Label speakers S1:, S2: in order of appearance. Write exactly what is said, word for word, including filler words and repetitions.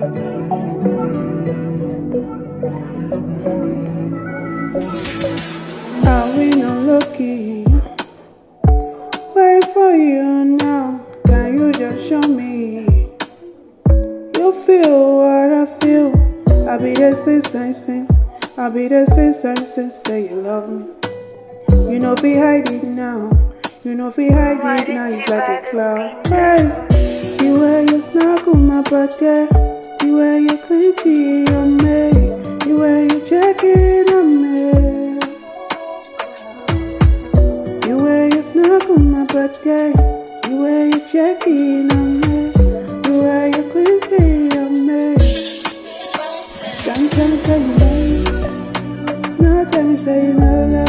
S1: Are we not lucky? Waiting for you now. Can you just show me? You feel what I feel. I'll be there since, since, since. I'll be there since, since, since. Say you love me. You know if we hide it now. You know if we hide it now. It's like a cloud. Hey, you wear your snuggle my body. You wear your clingy on me. You wear your jacket on me. You wear your snuggle my body. You wear your jacket on me. You wear your clingy on me. Don't tell me say you love me. No, tell me say you love me.